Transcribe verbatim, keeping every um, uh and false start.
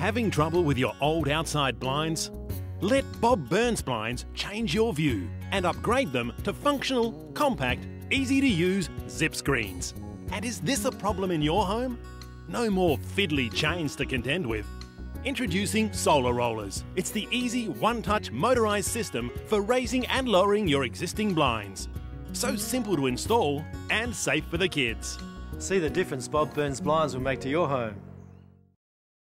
Having trouble with your old outside blinds? Let Bob Burns Blinds change your view and upgrade them to functional, compact, easy to use zip screens. And is this a problem in your home? No more fiddly chains to contend with. Introducing Solar Rollers. It's the easy one-touch motorised system for raising and lowering your existing blinds. So simple to install and safe for the kids. See the difference Bob Burns Blinds will make to your home.